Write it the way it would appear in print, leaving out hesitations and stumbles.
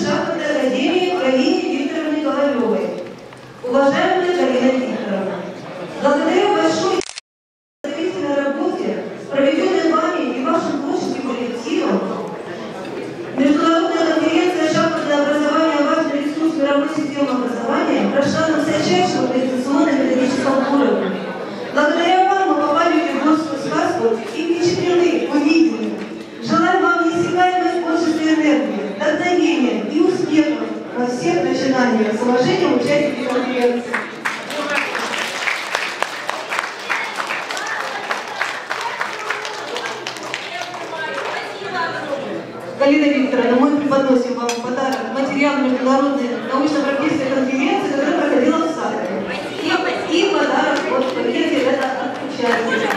шахматной академии Галине Викторовне Ковалевой. Уважаемая Галина Викторовна, благодаря большой подготовительной работе, проведенной вами и вашим творческим коллективом, международная конференция «Шахматное образование. Важный ресурс мировой системы образования» прошла на высочайшем организационно-методическом уровне. Благодаря вам мы попали в Югорскую сказку и впечатлены, увидели. Желаю вам неиссякаемой творческой энергии, вдохновения и успехов во всех начинаниях. С уважением, участники конференции. Галина Викторовна, мы преподносим вам в подарок материал международной научно-практической конференции, которая проходила в Саратове. И подарок от пакете это от участников.